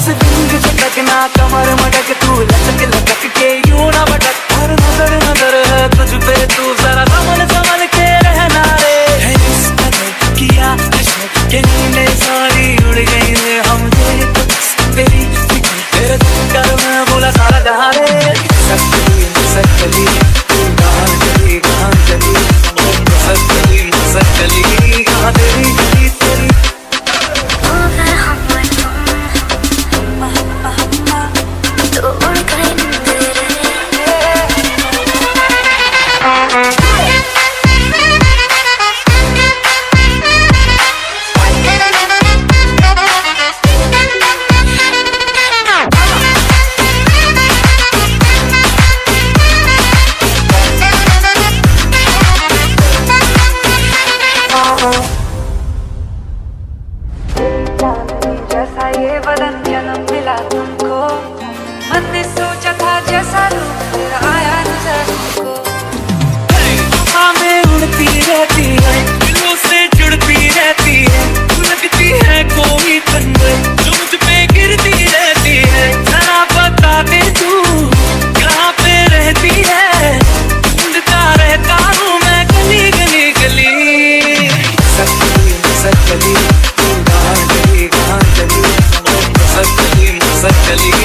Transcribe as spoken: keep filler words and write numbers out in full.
wing झटकना कमर मटक तू लचक लचक के यूं ना भटक और नजर नजर है तुझ पे तू जरा संभल संभल के रहना रे है इस कदर किया नशा के नींदें सारी उड़ गई रे हम तेरे तो तेरी फिक्र तेरे चक्कर में भूला सारा जहां रे सकली सकली तू कहां चली कहां चली सकली सकली कहां तेरी गली तेरी जैसा ये बदन जन्म मिला तुमको मन ने सोचा था जैसा रूप तेरा आया नजर को हमें उड़ती रहती है दिलों से जुड़ती रहती है लगती है कोई तन्वे जो मुझ पे गिरती रहती है जरा बता दे तू कहाँ पे रहती है ढूंढता रहता हूँ मैं गली गली गली सकली सकली सकली सकली